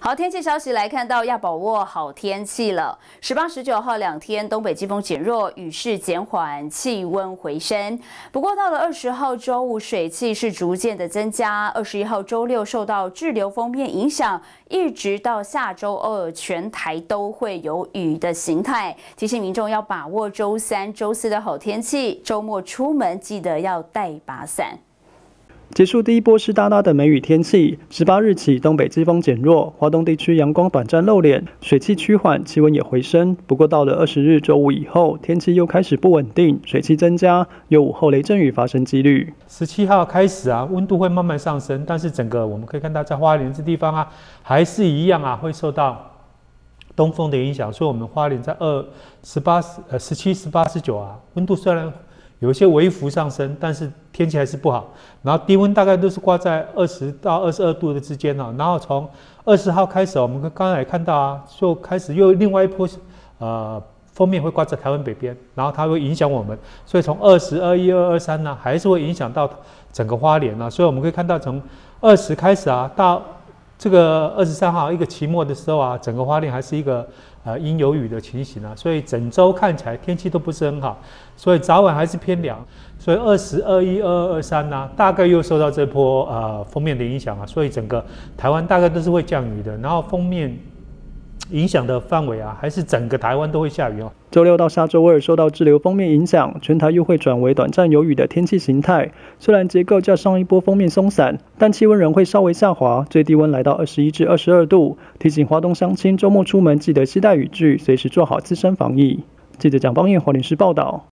好，天气消息来看到要把握好天气了。18、19号2天，东北季风减弱，雨势减缓，气温回升。不过到了20号周五，水汽是逐渐的增加。21号周六受到滞留锋面影响，一直到下周2，全台都会有雨的形态。提醒民众要把握周3、周4的好天气，周末出门记得要带把伞。 结束第一波湿哒哒的梅雨天气，18日起东北季风减弱，华东地区阳光短暂露脸，水汽趋缓，气温也回升。不过到了20日周五以后，天气又开始不稳定，水汽增加，有午后雷阵雨发生几率。 17号开始温度会慢慢上升，但是整个我们可以看到，在花莲这地方还是一样会受到东风的影响，所以我们花莲在17、18、19温度虽然 有一些微幅上升，但是天气还是不好。然后低温大概都是挂在20到22度的之间然后从20号开始，我们刚才也看到就开始又另外一波锋面会挂在台湾北边，然后它会影响我们。所以从20、21、22、23还是会影响到整个花莲所以我们可以看到，从20开始到这个23号一个期末的时候整个花莲还是一个阴有雨的情形所以整周看起来天气都不是很好，所以早晚还是偏凉。所以20、21、22、23大概又受到这波锋面的影响所以整个台湾大概都是会降雨的。然后锋面影响的范围还是整个台湾都会下雨周六到下周2受到滞留锋面影响，全台又会转为短暂有雨的天气形态。虽然结构较上一波锋面松散，但气温仍会稍微下滑，最低温来到21至22度。提醒花东乡亲周末出门记得携带雨具，随时做好自身防疫。记者蒋邦彦花莲市报道。